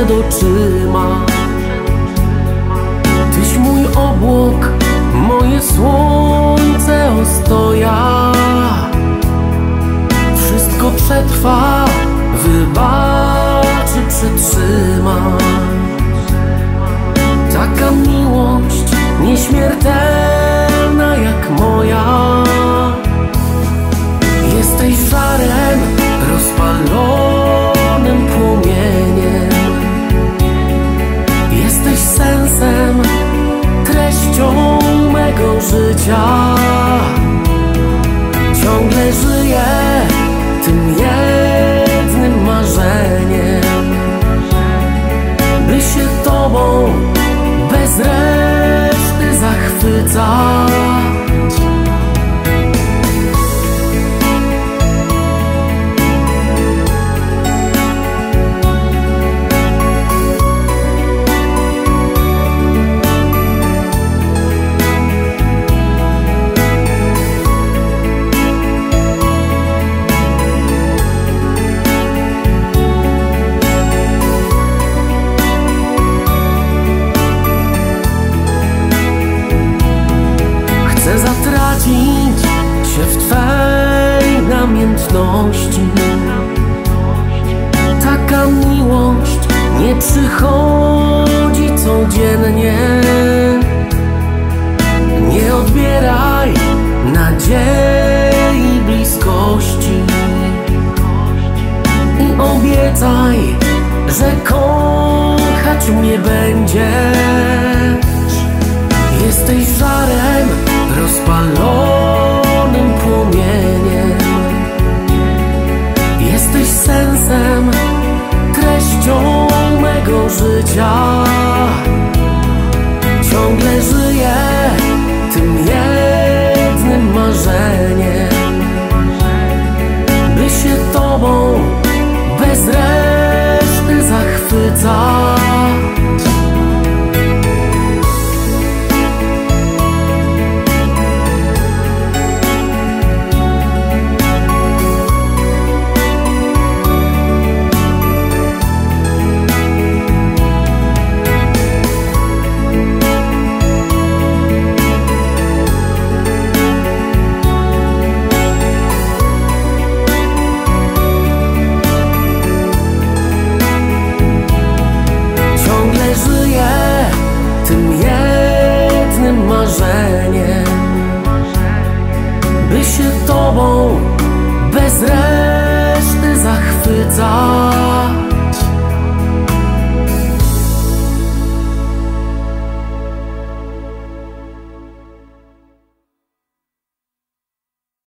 przed oczyma. Tyś mój obłok, moje słońce ostoja. Wszystko przetrwa, wybaczy, przetrzyma. Taka miłość nieśmiertelna jak moja. Jesteś żarem, rozpalonym płomieniem. Jesteś sensem, treścią mego życia. Ciągle żyję tym jednym marzeniem, by się Tobą bez reszty zachwycać. Chcę zatracić się w Twej namiętności. Taka miłość nie przychodzi codziennie. Nie odbieraj nadziei bliskości i obiecaj, że kochać mnie będziesz. Jesteś żarem, rozpalonym płomieniem. Jesteś sensem, treścią mego życia. Ciągle żyję tym jednym marzeniem, by się Tobą bez reszty zachwycać.